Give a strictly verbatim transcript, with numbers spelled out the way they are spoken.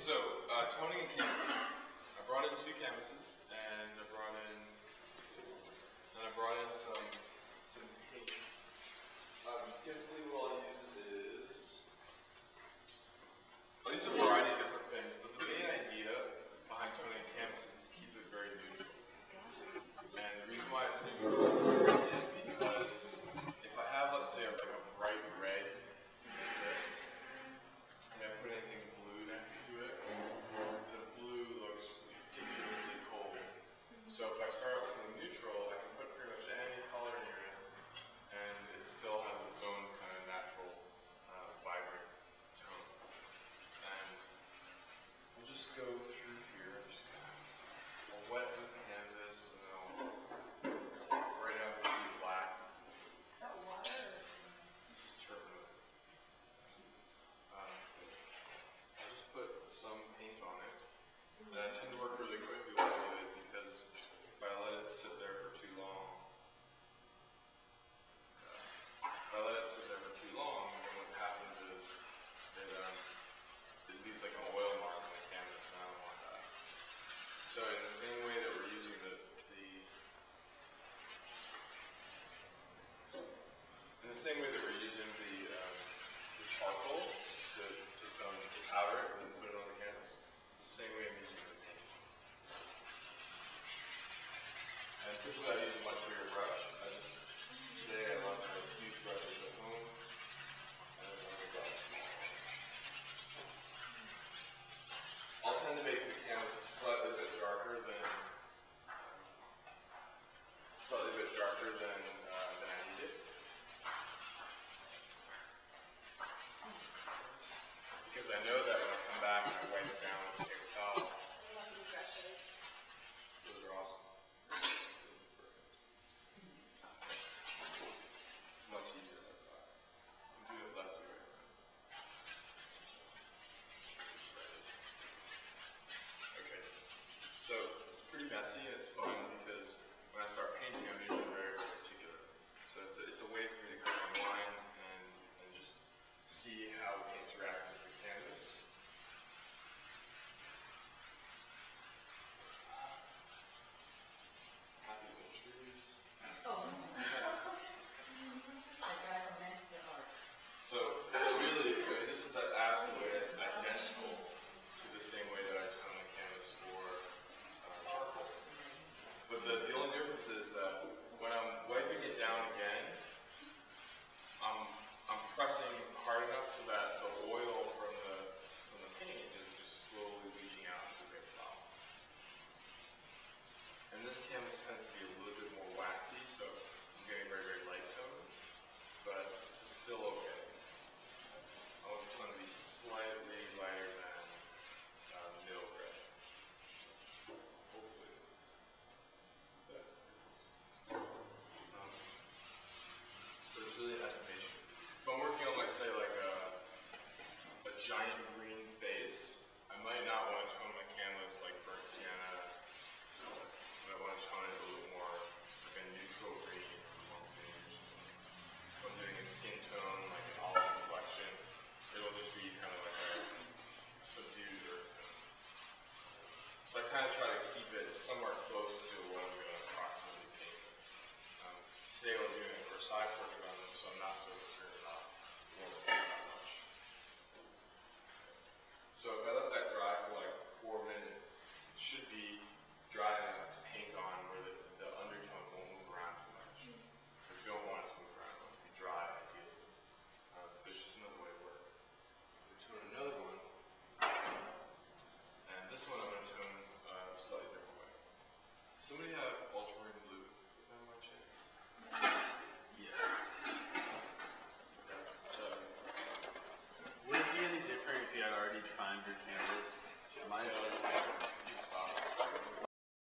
so uh, toning and canvas. I brought in two canvases, and I brought in, and I brought in some some paints. Um, typically, what I'll use is I'll use a variety of different things, but the main idea behind toning and canvas is to keep it very neutral. And the reason why it's neutral is because if I have, let's say, like a bright red like this, and I put anything blue next to it, the blue looks ridiculously cold. So if I start with something neutral, I can put pretty much any color near it, and it still has its own kind of natural, uh, vibrant tone. And we'll just go through here. I'm just gonna I'll wet the canvas, and then I'll right out the black. Is that water? This is turpentine. Um, I'll just put some paint on it. And I tend to work really quickly when I do it because if I let it sit there for too long, uh, if I let it sit there for too long, then what happens is it, um, it leaves like an oil mark on the canvas, and I don't want that. So in the same way that we're using the, the in the same way that we're using the, um, the charcoal to just um, to powder it and put it on the canvas, it's the same way I'm using the paint. And typically I use a much bigger brush. I just, today I love my huge brushes at home. And then I'll go small. I'll tend to make the canvas slightly bit darker than slightly bit darker than uh, than I need it. Because I know that when I come back and I wipe it down with a paper towel, those are awesome. Much easier like that. You can do it left or right. Okay, so it's pretty messy and it's fun because when I start painting, I'm usually very, very particular. So it's a, it's a way for me to kind of unwind and, and just see how it interacts with the canvas. Happy little trees. Oh. I got a master art. So, so really, I mean, this is absolutely identical to the same way that I tone the canvas for uh, charcoal. But the, the only difference is that when I'm wiping it down again, I'm, I'm pressing hard enough so that the oil from the, from the paint is just slowly leaching out into the paper towel. And this canvas tends to be a little bit more waxy, so I'm getting very, very light tone, but this is still okay. I want the tone to be slightly lighter than uh, middle gray. Hopefully. But, um, but it's really an estimation. If I'm working on, like, say, like a, a giant green face, I might not want to tone my canvas like burnt sienna. I might want to tone it a little more like a neutral green or more green or something. If I'm doing a skin tone, like an olive complexion, it'll just be kind of like a subdued earth tone. So I kind of try to keep it somewhere close to what I'm going to approximately paint. Um, today we're doing it for a side portrait on this, so